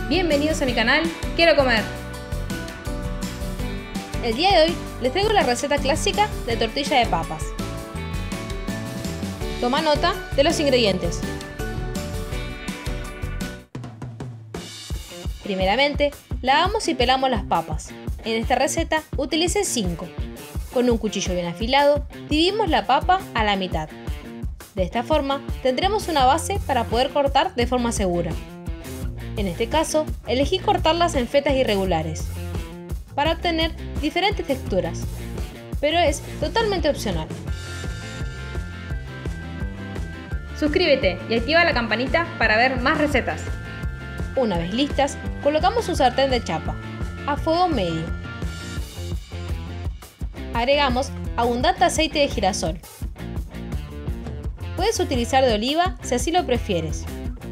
Bienvenidos a mi canal, Quiero Comer. El día de hoy les traigo la receta clásica de tortilla de papas. Toma nota de los ingredientes. Primeramente, lavamos y pelamos las papas. En esta receta utilicé 5. Con un cuchillo bien afilado, dividimos la papa a la mitad. De esta forma, tendremos una base para poder cortar de forma segura. En este caso, elegí cortarlas en fetas irregulares, para obtener diferentes texturas, pero es totalmente opcional. Suscríbete y activa la campanita para ver más recetas. Una vez listas, colocamos un sartén de chapa, a fuego medio. Agregamos abundante aceite de girasol. Puedes utilizar de oliva si así lo prefieres.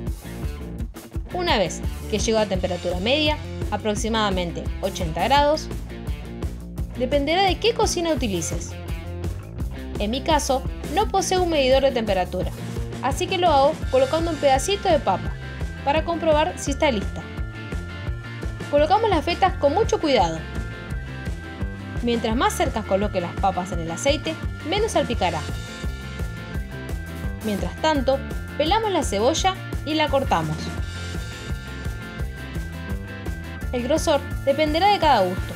Una vez que llegó a temperatura media, aproximadamente 80 grados, dependerá de qué cocina utilices. En mi caso, no poseo un medidor de temperatura, así que lo hago colocando un pedacito de papa, para comprobar si está lista. Colocamos las fetas con mucho cuidado. Mientras más cerca coloque las papas en el aceite, menos salpicará. Mientras tanto, pelamos la cebolla y la cortamos. El grosor dependerá de cada gusto.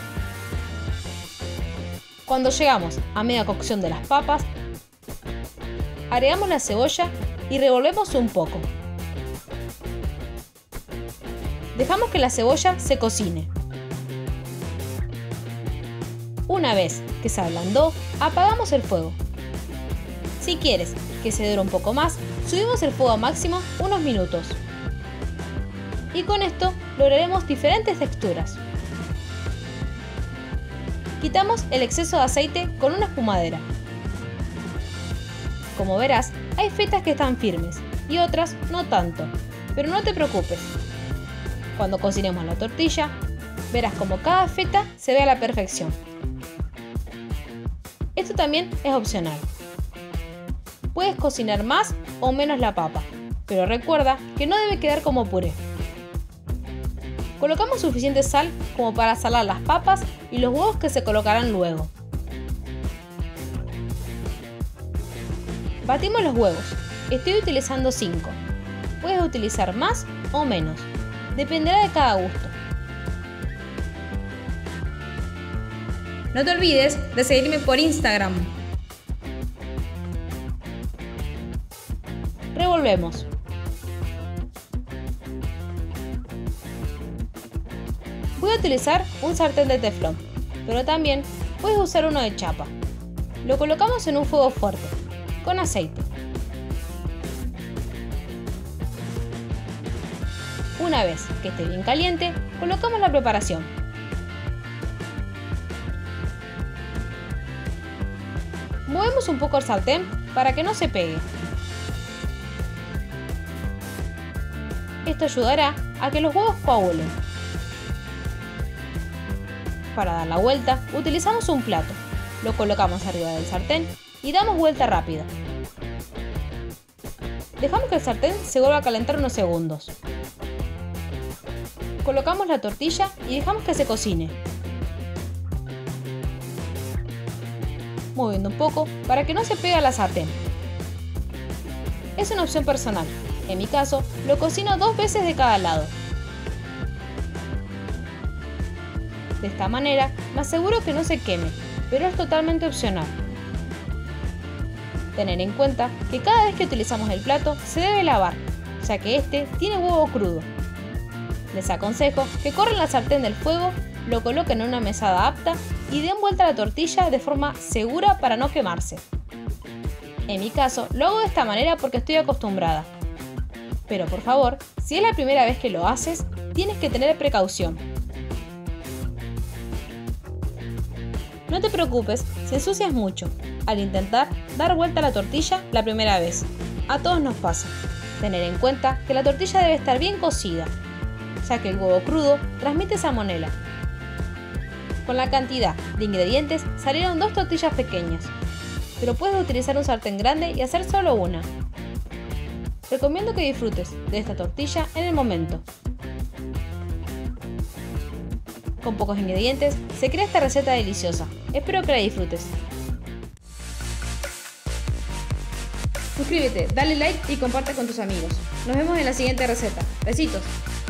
Cuando llegamos a media cocción de las papas, agregamos la cebolla y revolvemos un poco. Dejamos que la cebolla se cocine. Una vez que se ablandó, apagamos el fuego. Si quieres que se dore un poco más, subimos el fuego a máximo unos minutos. Y con esto lograremos diferentes texturas. Quitamos el exceso de aceite con una espumadera. Como verás, hay fetas que están firmes y otras no tanto, pero no te preocupes. Cuando cocinemos la tortilla, verás como cada feta se ve a la perfección. Esto también es opcional. Puedes cocinar más o menos la papa, pero recuerda que no debe quedar como puré. Colocamos suficiente sal como para salar las papas y los huevos que se colocarán luego. Batimos los huevos. Estoy utilizando 5. Puedes utilizar más o menos. Dependerá de cada gusto. No te olvides de seguirme por Instagram. Revolvemos. Voy a utilizar un sartén de teflón, pero también puedes usar uno de chapa. Lo colocamos en un fuego fuerte, con aceite. Una vez que esté bien caliente, colocamos la preparación. Movemos un poco el sartén para que no se pegue. Esto ayudará a que los huevos coagulen. Para dar la vuelta, utilizamos un plato. Lo colocamos arriba del sartén y damos vuelta rápida. Dejamos que el sartén se vuelva a calentar unos segundos. Colocamos la tortilla y dejamos que se cocine, moviendo un poco para que no se pegue a la sartén. Es una opción personal. En mi caso, lo cocino 2 veces de cada lado. De esta manera, me aseguro que no se queme, pero es totalmente opcional. Tener en cuenta que cada vez que utilizamos el plato se debe lavar, ya que este tiene huevo crudo. Les aconsejo que corran la sartén del fuego, lo coloquen en una mesada apta y den vuelta a la tortilla de forma segura para no quemarse. En mi caso, lo hago de esta manera porque estoy acostumbrada. Pero por favor, si es la primera vez que lo haces, tienes que tener precaución. No te preocupes si ensucias mucho al intentar dar vuelta a la tortilla la primera vez. A todos nos pasa. Tener en cuenta que la tortilla debe estar bien cocida, ya que el huevo crudo transmite salmonela. Con la cantidad de ingredientes salieron 2 tortillas pequeñas, pero puedes utilizar un sartén grande y hacer solo una. Recomiendo que disfrutes de esta tortilla en el momento. Con pocos ingredientes, se crea esta receta deliciosa. Espero que la disfrutes. Suscríbete, dale like y comparte con tus amigos. Nos vemos en la siguiente receta. Besitos.